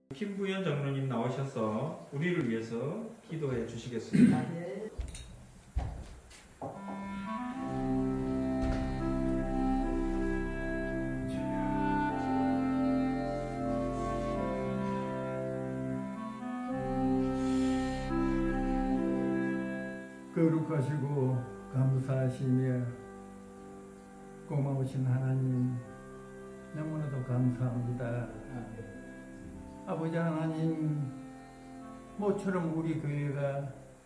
김부연 장로님 나오셔서 우리를 위해서 기도해 주시겠습니다. 네. 거룩하시고 감사하시며 고마우신 하나님 너무나도 감사합니다. 아버지 하나님, 모처럼 우리 교회가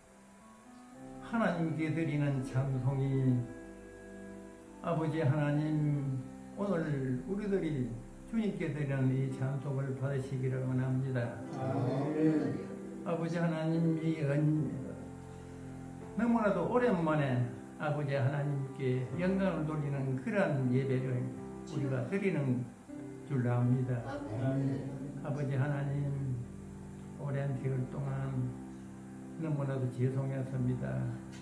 하나님께 드리는 찬송이 아버지 하나님 오늘 우리들이 주님께 드리는 이 찬송을 받으시기를 원합니다. 아버지 하나님, 너무나도 오랜만에 아버지 하나님께 영광을 돌리는 그러한 예배를 우리가 드리는 줄 압니다. 아버지 하나님, 오랜 세월 동안 너무나도 죄송했습니다.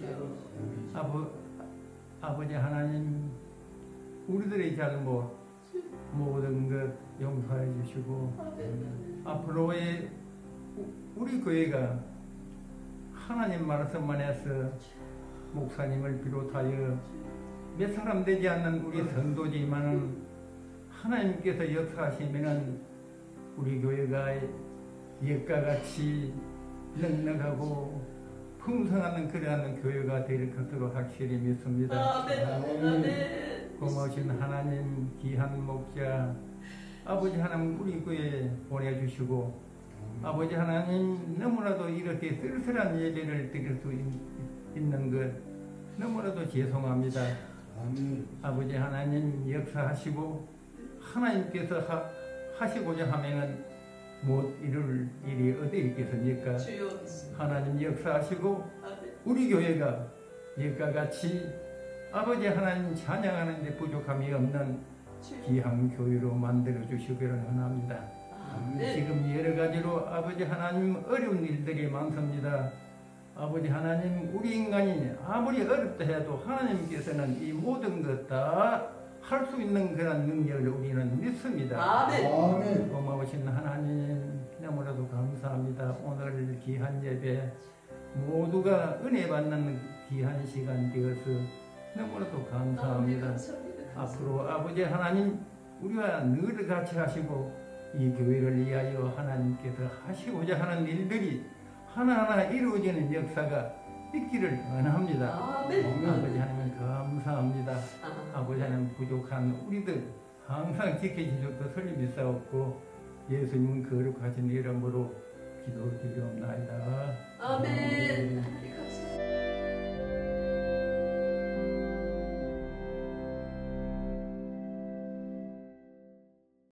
아버지 하나님, 우리들의 잘못 모든 것 용서해 주시고 앞으로의 우리 교회가 하나님 말씀 안에서 목사님을 비롯하여 몇 사람 되지 않는 우리 성도지만은 하나님께서 역사하시면은 우리 교회가 옛과같이 넉넉하고 풍성한 그러한 교회가 될 것으로 확실히 믿습니다. 고마우신 하나님, 귀한 목자 아버지 하나님 우리 교회에 보내주시고 아버지 하나님, 너무나도 이렇게 쓸쓸한 예배를 드릴 수 있는 것 너무나도 죄송합니다. 아버지 하나님, 역사하시고 하나님께서 하시고자 하면은 못 이룰 일이 어디 있겠습니까? 하나님 역사하시고 우리 교회가 옛과같이 아버지 하나님 찬양하는 데 부족함이 없는 귀한 교회로 만들어 주시기를 원합니다. 지금 여러 가지로 아버지 하나님 어려운 일들이 많습니다. 아버지 하나님, 우리 인간이 아무리 어렵다 해도 하나님께서는 이 모든 것 다 할 수 있는 그런 능력을 우리는 믿습니다. 아멘. 고마우신 하나님, 너무나도 감사합니다. 오늘 귀한 예배 모두가 은혜 받는 귀한 시간 되어서 너무나도 감사합니다. 앞으로 아버지 하나님, 우리와 늘 같이 하시고 이 교회를 위하여 하나님께서 하시고자 하는 일들이 하나하나 이루어지는 역사가 있기를 원합니다. 아버지 하나님 감사합니다. 아버지 하나님, 부족한 우리들 항상 지켜주실 것을 믿사옵고 예수님 거룩하신 이름으로 기도드리옵나이다. 아멘.